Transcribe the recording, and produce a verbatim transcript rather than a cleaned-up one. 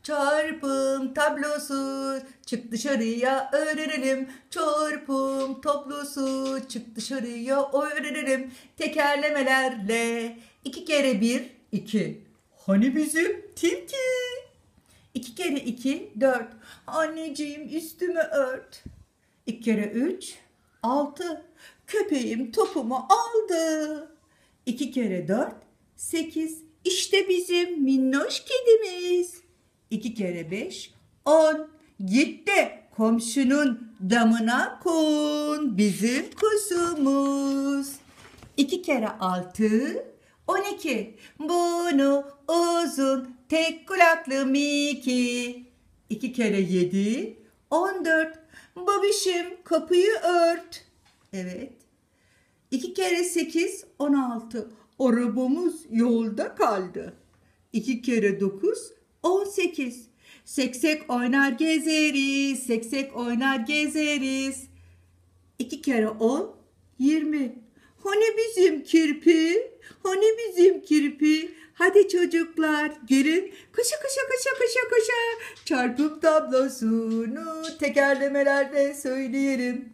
Çarpım tablosu çık dışarıya öğrenelim. Çarpım tablosu çık dışarıya öğrenelim. Tekerlemelerle iki kere bir iki. Hani bizim tilki? İki kere iki dört. Anneciğim üstüme ört. İki kere üç altı. Köpeğim topumu aldı. İki kere dört sekiz. İşte bizim minnoş kedimiz. İki kere beş on. Git de komşunun damına kon. Bizim kuzumuz. İki kere altı on iki. Bunu uzun tek kulaklı Miki. İki kere yedi on dört. Babişim kapıyı ört. Evet. İki kere sekiz on altı. Arabamız yolda kaldı. İki kere dokuz on sekiz. Seksek oynar gezeriz. Seksek oynar gezeriz. İki kere on yirmi. Hani bizim kirpi? Hani bizim kirpi? Hadi çocuklar gelin koşa koşa koşa koşa koşa. Çarpım tablosunu tekerlemelerle söyleyelim.